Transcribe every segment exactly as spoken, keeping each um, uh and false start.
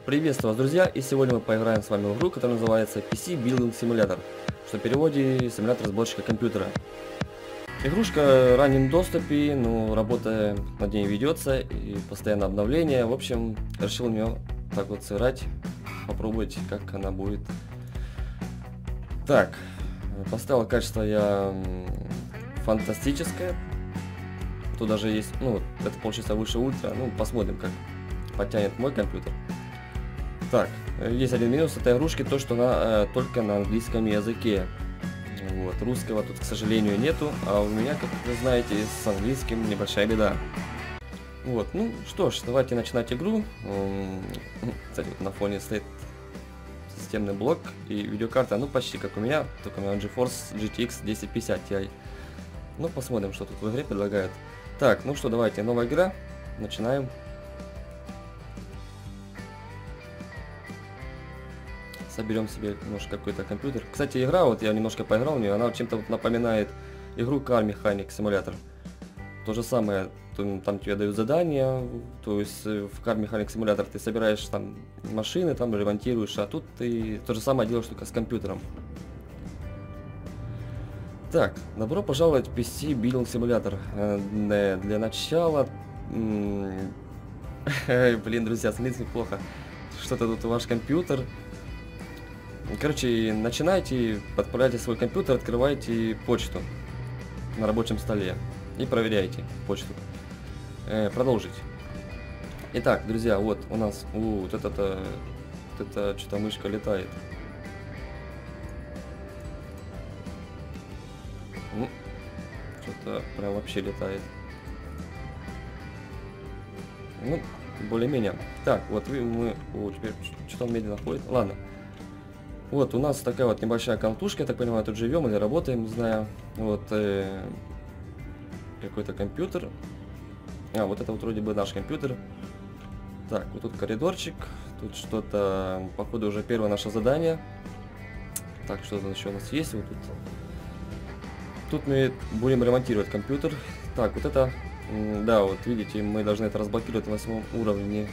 Приветствую вас, друзья, и сегодня мы поиграем с вами в игру, которая называется пи си Building Simulator, что в переводе симулятор сборщика компьютера. Игрушка в раннем доступе, но работа над ней ведется и постоянно обновление. В общем, решил в нее так вот сыграть, попробовать, как она будет. Так, поставил качество я фантастическое. Тут даже есть, ну, это получится выше ультра, ну, посмотрим, как подтянет мой компьютер. Так, есть один минус этой игрушки, то что она э, только на английском языке. Вот, русского тут, к сожалению, нету, а у меня, как вы знаете, с английским небольшая беда. Вот, ну что ж, давайте начинать игру. Кстати, вот на фоне стоит системный блок и видеокарта, ну почти как у меня, только у меня GeForce джи ти экс десять пятьдесят Ti. Ну, посмотрим, что тут в игре предлагают. Так, ну что, давайте, новая игра, начинаем. Соберем себе немножко какой-то компьютер. Кстати, игра, вот я немножко поиграл в нее, она чем-то вот напоминает игру Car Mechanic Simulator. То же самое, там тебе дают задания, то есть в Car Mechanic Simulator ты собираешь там машины, там ремонтируешь, а тут ты то же самое делаешь только с компьютером. Так, добро пожаловать в пи си Building Simulator. Э, для начала... Блин, друзья, смотрите, плохо. Что-то тут ваш компьютер... Короче, начинайте, подправляйте свой компьютер, открывайте почту на рабочем столе и проверяйте почту. Э, продолжить. Итак, друзья, вот у нас, у, вот это-то, вот это что-то мышка летает. Ну, что-то прям вообще летает. Ну, более-менее. Так, вот мы, о, теперь что-то он медленно ходит. Ладно. Вот, у нас такая вот небольшая контушка, я так понимаю, тут живем или работаем, не знаю. Вот, э, какой-то компьютер. А, вот это вот вроде бы наш компьютер. Так, вот тут коридорчик, тут что-то, походу, уже первое наше задание. Так, что еще у нас есть? Вот тут. Тут мы будем ремонтировать компьютер. Так, вот это, да, вот видите, мы должны это разблокировать на восьмом уровне.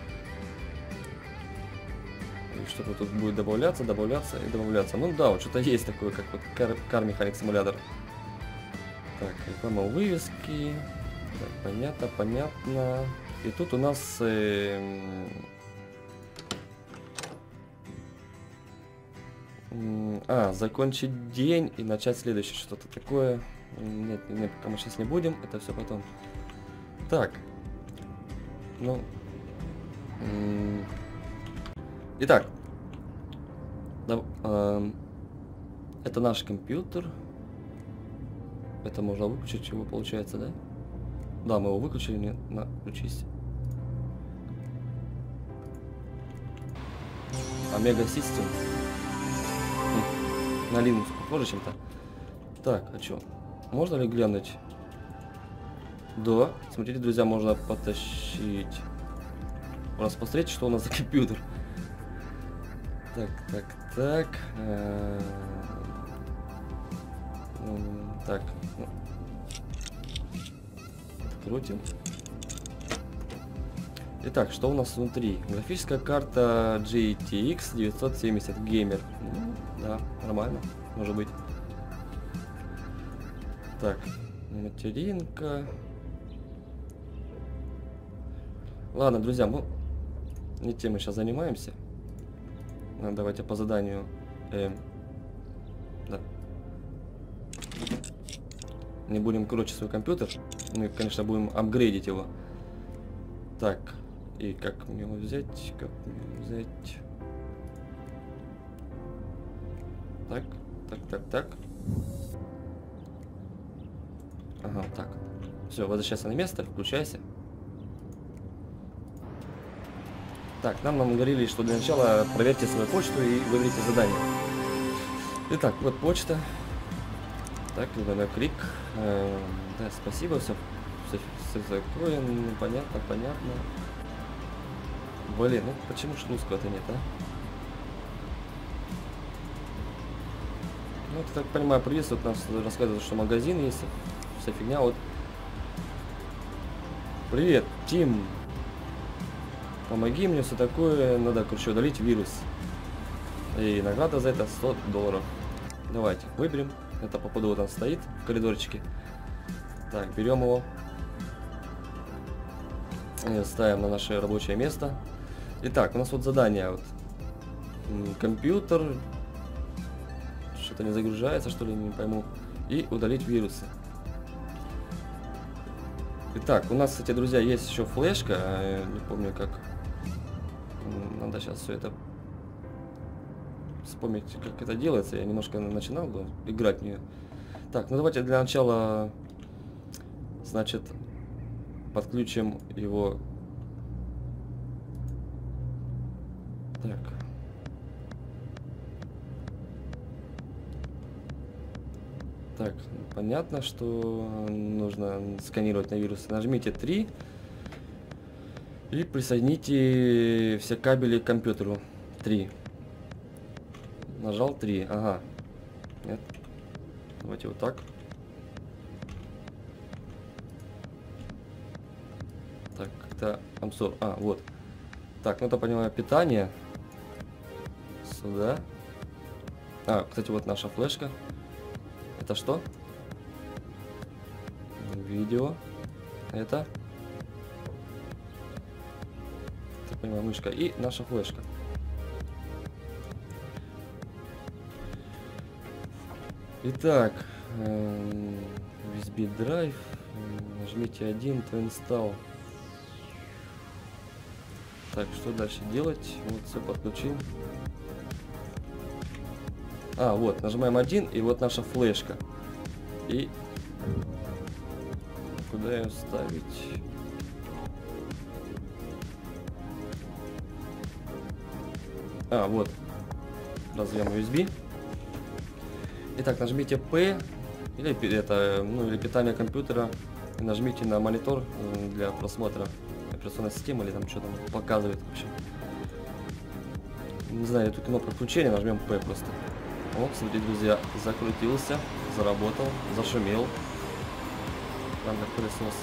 Что-то тут будет добавляться, добавляться и добавляться. Ну да, вот что-то есть такое, как вот Car, Car Mechanic Simulator. Так, реклама вывески. Так, понятно, понятно. И тут у нас... Э, э, а, закончить день и начать следующее. Что-то такое. Нет, нет, пока мы сейчас не будем. Это все потом. Так. Ну... Э, Итак, да, э, это наш компьютер. Это можно выключить, его получается, да? Да, мы его выключили, не на включись. Омега Систем. На Linux похоже чем-то. Так, а что? Можно ли глянуть? Да, смотрите, друзья, можно потащить. Можно посмотреть, что у нас за компьютер. Так, так, так. Э -э так. Открутим. Итак, что у нас внутри? Графическая карта джи ти экс девятьсот семьдесят Gamer. Ну, да, нормально, может быть. Так, материнка. Ладно, друзья, мы не тем мы сейчас занимаемся. Давайте по заданию. Э, да. Не будем короче свой компьютер. Мы, конечно, будем апгрейдить его. Так. И как мне его взять? Как мне его взять? Так, так, так, так. Ага, так. Все, возвращайся на место, включайся. Так, нам, нам говорили, что для начала проверьте свою почту и выберите задание. Итак, вот почта. Так, на клик. Э, да, спасибо, все, все, все закроем. Понятно, понятно. Блин, ну почему ж русского-то нет, а? Ну, это, так понимаю, приветствует нас, рассказывает, что магазин есть, вся фигня, вот. Привет, Тим. помоги мне, все такое, надо, короче, удалить вирус. И награда за это сто долларов. Давайте, выберем. Это по ходу вот он стоит в коридорчике. Так, берем его. И ставим на наше рабочее место. Итак, у нас вот задание. Вот. Компьютер. Что-то не загружается, что ли, не пойму. И удалить вирусы. Итак, у нас, кстати, друзья, есть еще флешка. Я не помню, как. Надо сейчас все это вспомнить, как это делается. Я немножко начинал бы играть в нее. Так, ну давайте для начала, значит, подключим его. Так. Так, понятно, что нужно сканировать на вирусы. Нажмите три и присоедините все кабели к компьютеру. три. Нажал три. Ага. Нет. Давайте вот так. Так, как-то обзор. А, вот. Так, ну это, понимаю, питание. Сюда. А, кстати, вот наша флешка. Это что? Видео. Это. Так понимаю, мышка. И наша флешка. Итак, ю эс би драйв. Нажмите один, to install. Так, что дальше делать? Вот все подключил. А, вот, нажимаем один, и вот наша флешка. И куда ее ставить? А, вот. Разъем ю эс би. Итак, нажмите P, или это, ну, или питание компьютера, и нажмите на монитор для просмотра операционной системы, или там что там показывает вообще. Не знаю, эту кнопку включения, нажмем P просто. О, смотрите, друзья, закрутился, заработал, зашумел. Там как пылесос.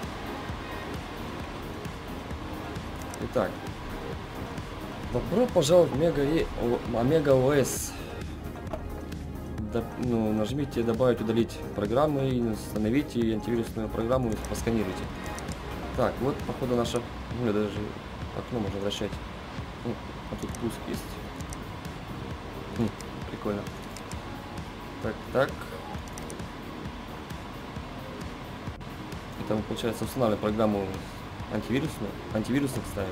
Итак, добро пожаловать в Мега и Омега о эс. До, ну, нажмите добавить, удалить программы, и установите антивирусную программу и посканируйте. Так, вот походу наша, ну, даже окно можно вращать. Ну, а тут пуск есть. Хм, прикольно. Так, так. Это мы, получается, устанавливаем программу антивирусную. Антивирусных ставим.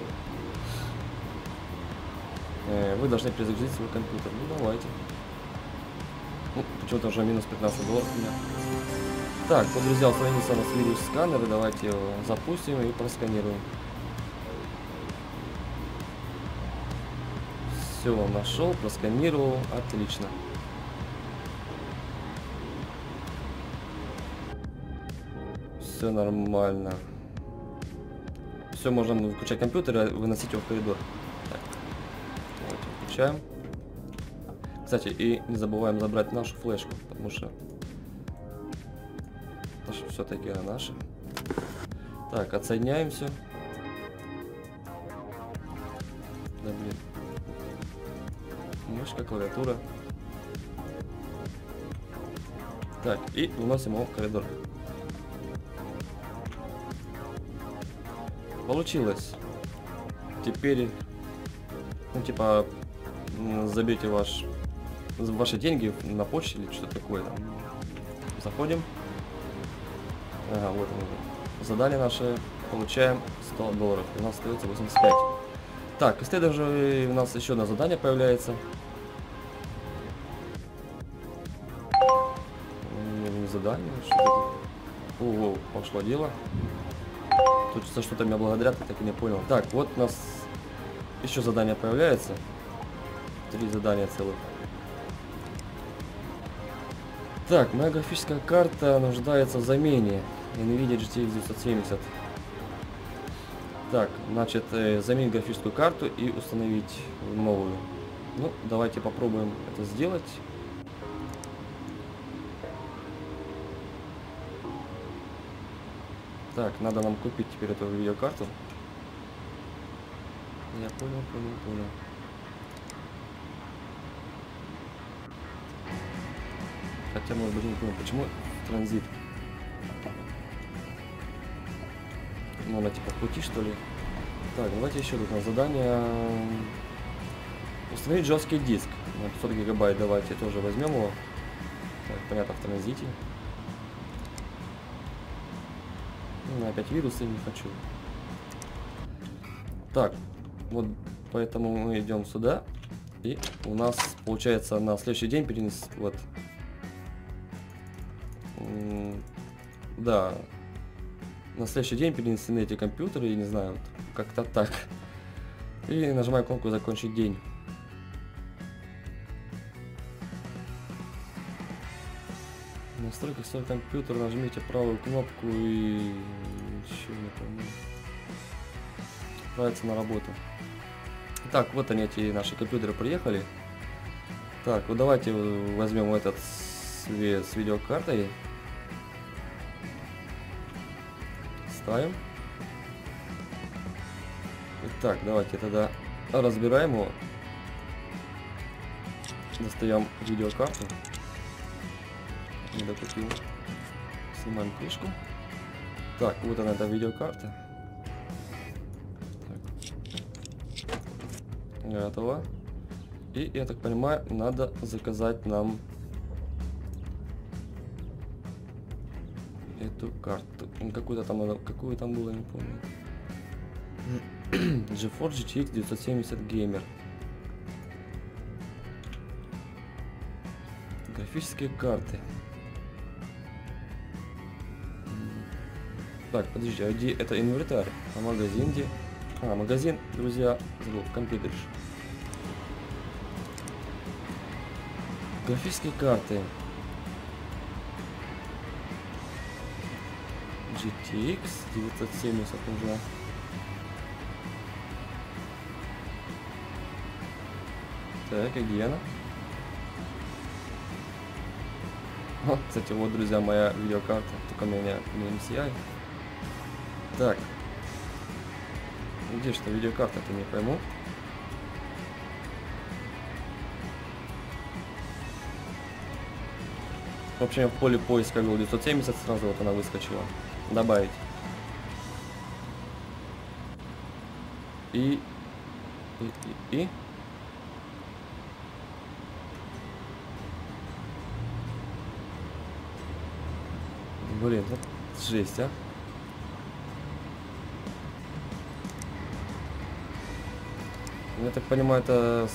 Э, вы должны перезагрузить свой компьютер. Ну, давайте. Ну, почему-то уже минус пятнадцать долларов у меня. Так, вот, друзья, установился у нас вирус сканер. Давайте его запустим и просканируем. Все, нашел, просканировал. Отлично. Все нормально. Все, можно выключать компьютер и выносить его в коридор. Так. Давайте включаем. Кстати, и не забываем забрать нашу флешку, потому что все-таки она наша. Так, отсоединяем все. Да, блин. Мышка, клавиатура. Так, и выносим его в коридор. Получилось. Теперь, ну, типа, забейте ваш ваши деньги на почте или что-то такое. Там. Заходим. Ага, вот оно. Задание наше. Получаем сто долларов. У нас остается восемьдесят пять. Так, и следующее у нас еще одно задание появляется. Не задание, что-то. Ого, пошло дело. Тут за что-то меня благодарят, я так и не понял. Так, вот у нас еще задание появляется. Три задания целых. Так, моя графическая карта нуждается в замене. NVIDIA джи ти экс девятьсот семьдесят. Так, значит, э, заменить графическую карту и установить новую. Ну, давайте попробуем это сделать. Так, надо нам купить теперь эту видеокарту. Я понял, понял, понял. Хотя, может быть, не понял, почему транзит. Ну, она типа пути, что ли? Так, давайте еще тут на задание. Установить жесткий диск на пятьсот гигабайт. Давайте тоже возьмем его. Так, понятно, в транзите. Ну, опять вирусы не хочу. Так, вот поэтому мы идем сюда. И у нас получается на следующий день перенес. Вот. Да. На следующий день перенесены эти компьютеры, я не знаю, вот, как-то так. И нажимаю кнопку «Закончить день». В настройках своего компьютера нажмите правую кнопку и... Еще не помню. Отправиться на работу. Так, вот они, эти наши компьютеры приехали. Так, вот давайте возьмем этот с, с видеокартой. Ставим. Итак, давайте тогда разбираем его. Достаем видеокарту. Не докупил. Снимаем крышку. Так, вот она, эта видеокарта. Так. Готово. И, я так понимаю, надо заказать нам эту карту. Какую-то там надо, какую там было, не помню. GeForce джи ти экс девятьсот семьдесят Gamer. Графические карты. Так, подожди, а где это инвентарь? А магазин где? А, магазин, друзья, забыл, компьютер. Графические карты. джи ти экс девятьсот семьдесят нужна. Так, и где она? О, кстати, вот, друзья, моя видеокарта. Только у меня не эм си ай. Так. Где что видеокарта-то, не пойму. В общем, в поле поиска был девятьсот семьдесят, сразу вот она выскочила. Добавить. И... И... И... и... Блин, вот жесть, а. Я так понимаю, это...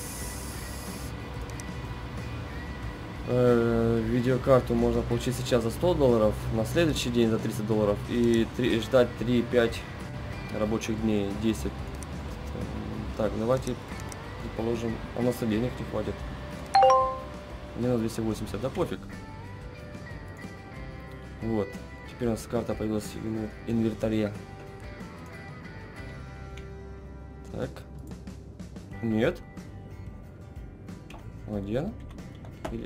Э, видеокарту можно получить сейчас за сто долларов, на следующий день за тридцать долларов и, три, и ждать три-пять рабочих дней, десять. Так, давайте предположим, а у нас денег не хватит. Мне на двести восемьдесят, да пофиг. Вот, теперь у нас карта появилась в инвентаре. Так. Нет. А где она? Или...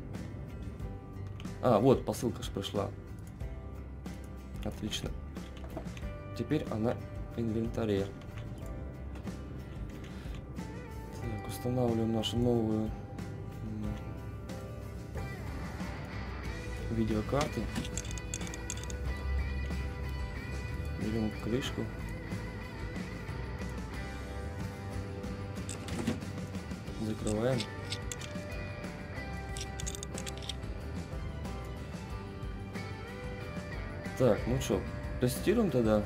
А, вот, посылка же пришла. Отлично. Теперь она в инвентаре. Так, устанавливаем нашу новую видеокарту. Берем крышку. Закрываем. Так, ну что, тестируем тогда.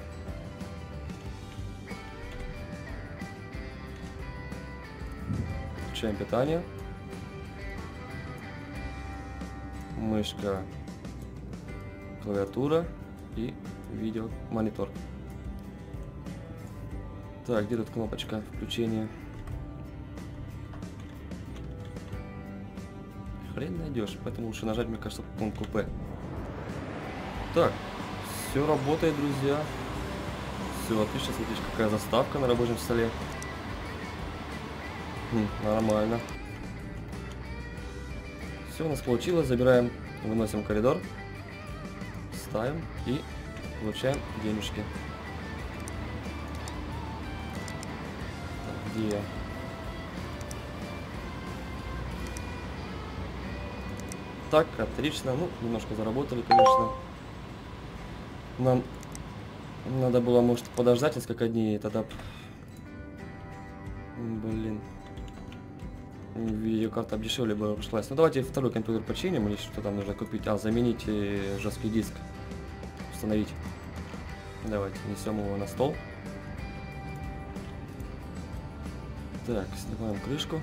Включаем питание. Мышка, клавиатура и видео монитор. Так, где тут кнопочка включения? Хрен найдешь, поэтому лучше нажать, мне кажется, кнопку П. Так, все работает, друзья. Все отлично, смотрите, какая заставка на рабочем столе. Хм, нормально. Все у нас получилось, забираем, выносим в коридор, ставим и получаем денежки. Так, Где? Так, отлично. Ну, немножко заработали, конечно. Нам надо было, может, подождать несколько дней, тогда... Блин. Видеокарта дешевле бы обошлась. Ну, давайте второй компьютер починим, или что там нужно купить. А, заменить жесткий диск. Установить. Давайте, несем его на стол. Так, снимаем крышку.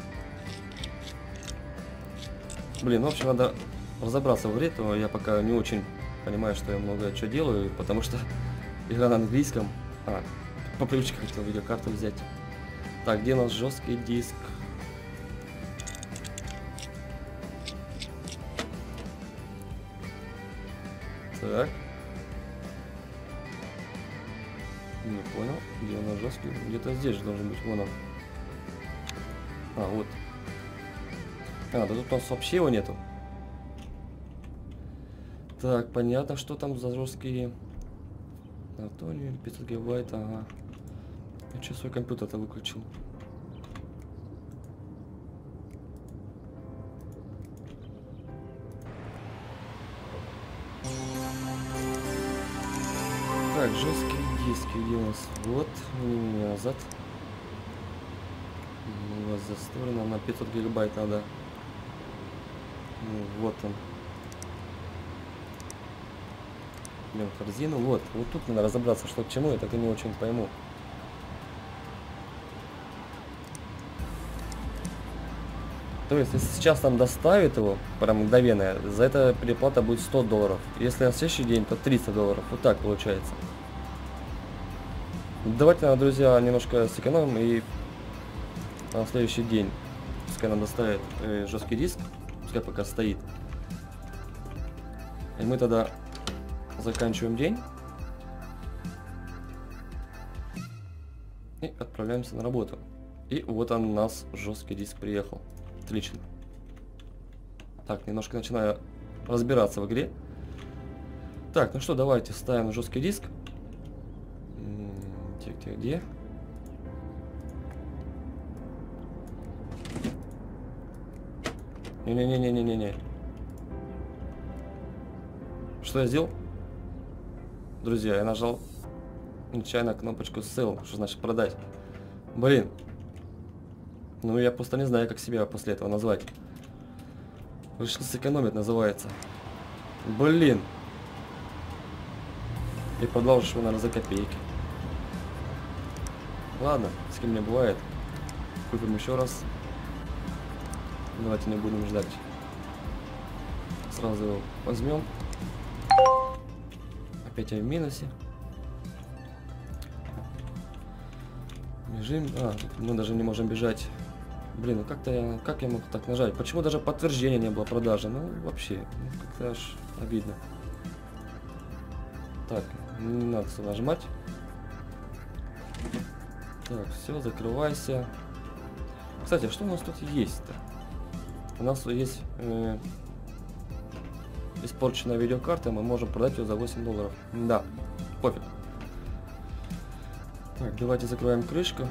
Блин, в общем, надо разобраться в игре, то я пока не очень понимаю, что я много что делаю, потому что игра на английском. А, по привычке хотел видеокарту взять. Так, где у нас жесткий диск? Так. Не понял, где у нас жесткий? Где-то здесь же должен быть, вон он. А, вот. А, да тут у нас вообще его нету. Так, понятно, что там за жесткие. Антонио, пятьсот гигабайт, ага. Я что, свой компьютер-то выключил? Так, жесткие диски, где у нас? Вот, назад. У вас застроено на пятьсот гигабайт надо. Ну, вот он. Блин, корзину. Вот, вот тут надо разобраться, что к чему, я так и не очень пойму. То есть, если сейчас нам доставит его, прям мгновенно, за это переплата будет сто долларов. Если на следующий день, то триста долларов. Вот так получается. Давайте, наверное, друзья, немножко сэкономим и на следующий день, пускай нам доставит э, жесткий диск, пускай пока стоит. И мы тогда заканчиваем день и отправляемся на работу. И вот он, у нас жесткий диск приехал. Отлично. Так, немножко начинаю разбираться в игре. Так, ну что, давайте ставим жесткий диск. Где, где, где? Не-не-не-не-не-не. Что я сделал? Друзья, я нажал нечаянно кнопочку Sell, что значит продать. Блин. Ну, я просто не знаю, как себя после этого назвать. Решил сэкономить, называется. Блин. И продолжишь его, наверное, за копейки. Ладно, с кем не бывает. Купим еще раз. Давайте не будем ждать. Сразу его возьмем. Опять я в минусе. Бежим. А, мы даже не можем бежать. Блин, ну как-то я... Как я мог так нажать? Почему даже подтверждения не было продажи? Ну, вообще, ну, как-то аж обидно. Так, не надо сюда нажимать. Так, все, закрывайся. Кстати, что у нас тут есть-то? У нас есть э, испорченная видеокарта, мы можем продать ее за восемь долларов. Да, пофиг. Так, давайте закроем крышку.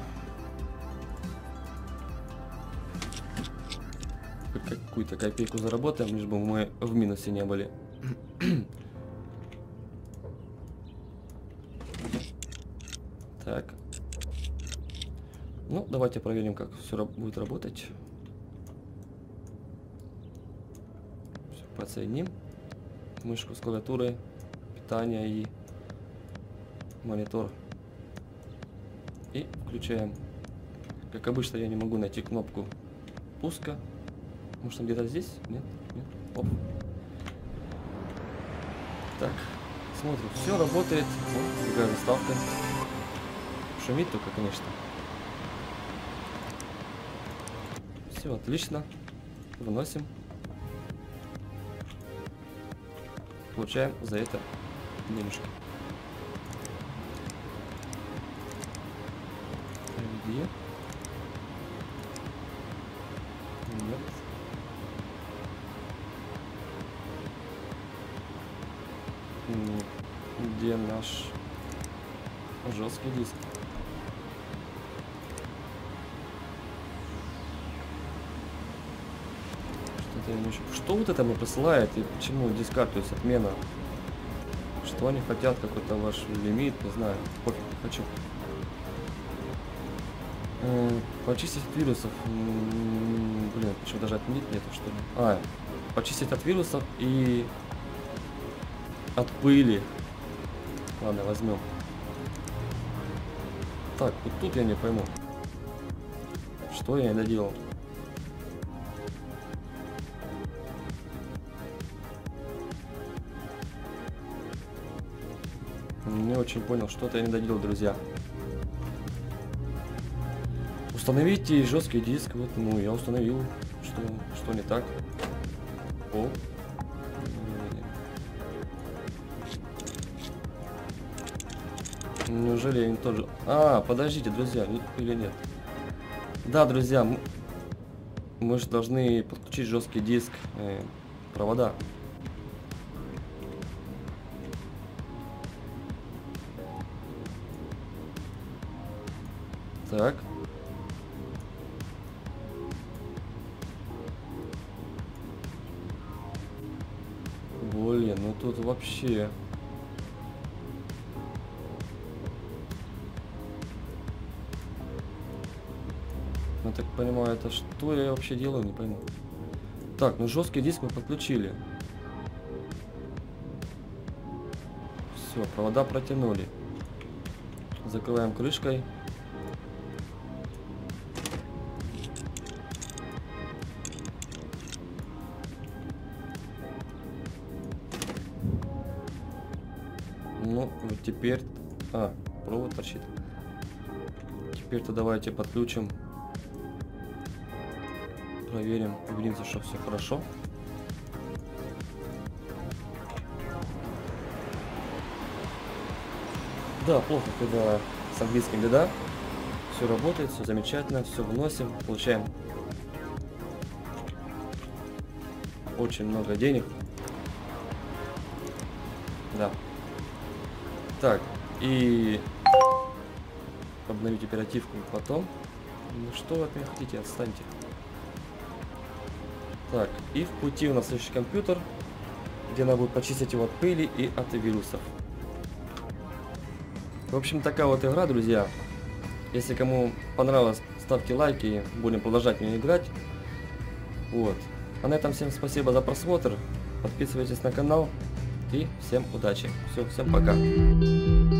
Какую-то копейку заработаем, лишь бы мы в минусе не были. Так. Ну, давайте проверим, как все будет работать. Все, подсоединим мышку с клавиатурой, питание и монитор. И включаем. Как обычно, я не могу найти кнопку пуска. Может, он где-то здесь? Нет? Нет? Оп. Так, смотрим. Все работает. Вот, другая заставка. Шумит только, конечно. Все, отлично. Выносим. Получаем за это денежки. Где? Нет. Где наш жесткий диск? это я не очень... Что вот это мне присылает и почему дискард, то есть отмена? Что они хотят, какой-то ваш лимит, не знаю. Пофиг, не хочу. М, Почистить от вирусов. М, Блин, почему даже отменить нету, что ли? А, почистить от вирусов и от пыли. Ладно, возьмем. Так, вот тут я не пойму. Что я не доделал? Не очень понял, что-то я не доделал, друзья. Установите жесткий диск. Вот, ну, я установил. Что, что не так? О. Неужели я не тоже... А, подождите, друзья, или нет? Да, друзья, мы, мы же должны подключить жесткий диск, э, провода. Так. Блин, ну тут вообще... Я так понимаю, это что я вообще делаю, не пойму. Так, ну жесткий диск мы подключили. Все, провода протянули. Закрываем крышкой. Ну, вот теперь... А, провод торчит. Теперь-то давайте подключим. Проверим, убедимся, что все хорошо. Да, плохо, когда с английским беда. Все работает, все замечательно, все вносим, получаем очень много денег. Да. Так, и обновить оперативку потом. Ну что вы от меня хотите, отстаньте. Так, и в пути у нас следующий компьютер, где надо будет почистить его от пыли и от вирусов. В общем, такая вот игра, друзья. Если кому понравилось, ставьте лайки, будем продолжать в нее играть. Вот. А на этом всем спасибо за просмотр. Подписывайтесь на канал и всем удачи. Все, всем пока.